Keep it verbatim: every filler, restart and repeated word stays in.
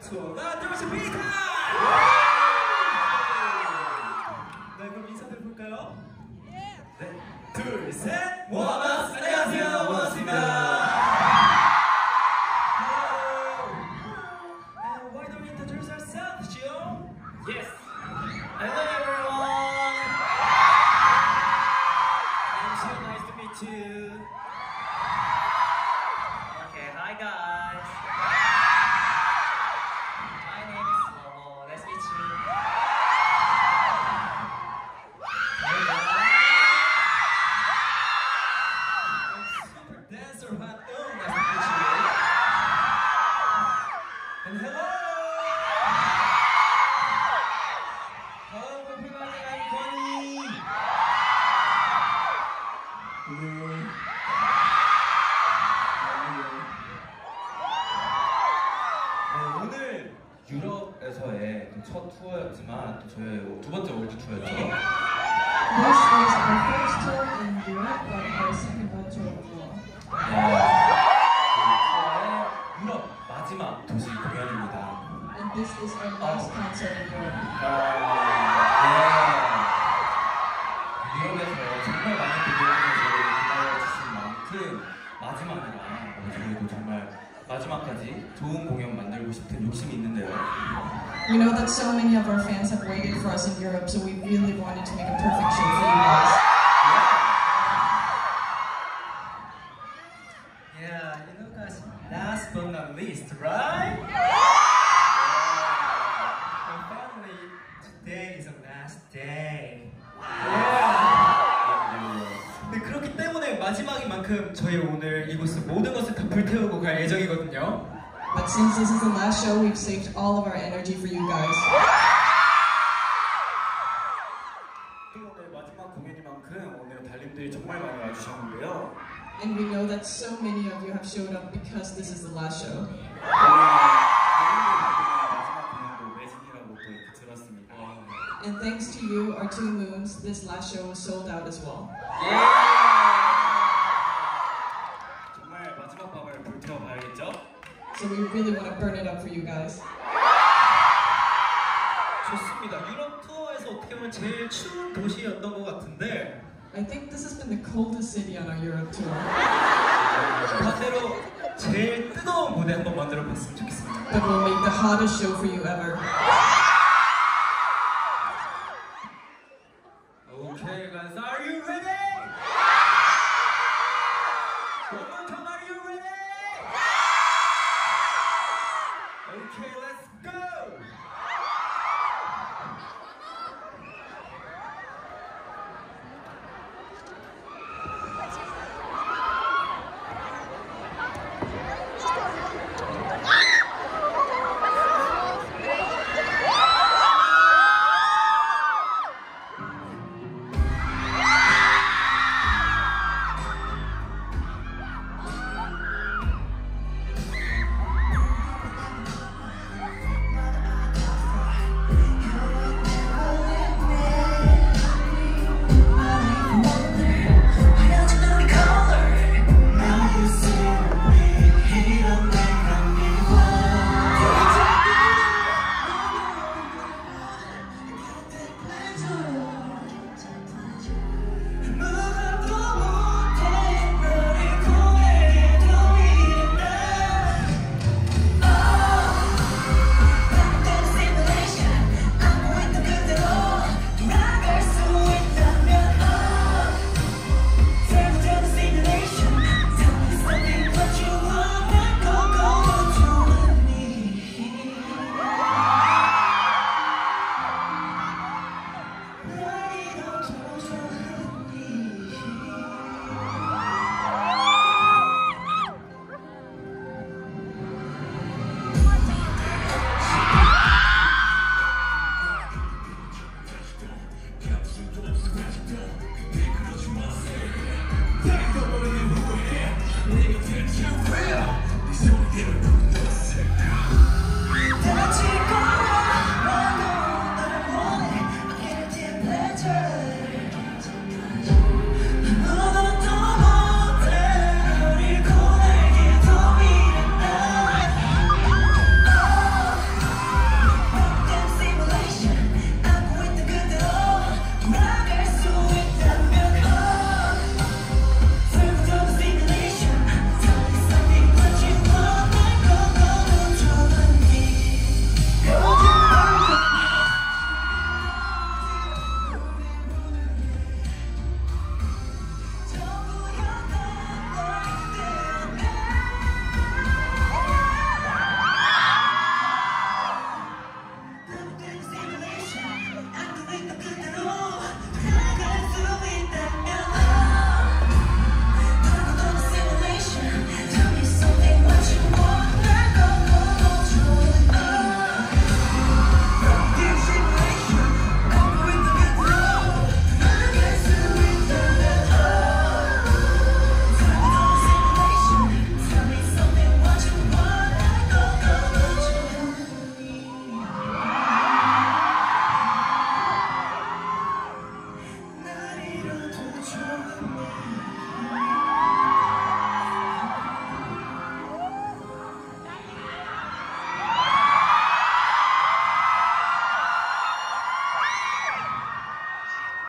투어가 되었습니다. 네, 그럼 인사드려 볼까요? 네, 둘, 셋, 모아마스. 안녕하세요, 모아마스입니다. Hello. And why don't we introduce ourselves, Gio? Yes. Hello, everyone. I'm so nice to meet you. Okay, hi guys. My name is Momo. Nice to meet you. Hey guys. I'm super dancer hot. Oh, nice to meet you. And hello. Hello, everybody. I'm Connie. Hello. 오늘 유럽에서의 첫 투어였지만 또 저의 두 번째 월드 투어였죠. This is our first tour in Europe, but our second world tour abroad. 네, 그 투어의 유럽 마지막 도시 공연입니다. And this is our last concert in Europe. 네, 유럽에서 정말 많은 분들이 기다려주신 만큼 마지막이라 저희도 정말 마지막까지 좋은 공연 만들고 싶은 욕심이 있는데요. We know that so many of our fans have waited for us in Europe, so we really wanted to make a perfect show for you guys. Yeah, you know guys, last but not least, right? Yeah. And finally, today is the last day. Yeah. 네, 그렇기 때문에 마지막인 만큼 저희 오늘 이곳을 모든 것을 다 불태우고 갈 예정이거든요. But since this is the last show, we've saved all of our energy for you guys. 오늘 마지막 공연이만큼 오늘 달님들이 정말 많이 와주셨는데요. And we know that so many of you have showed up because this is the last show. 마지막 공연도 매진이라고 또 이렇게 들었습니다. And thanks to you, our two moons, this last show was sold out as well. 정말 마지막 밤을 불태워봐야겠죠? So we really want to burn it up for you guys. 좋습니다. 유럽 투어에서 어떻게 보면 제일 추운 도시였던 것 같은데 I think this has been the coldest city on our Europe tour. 반대로 제일 뜨거운 무대 한번 만들어 봤으면 좋겠습니다. But we'll make the hottest show for you ever.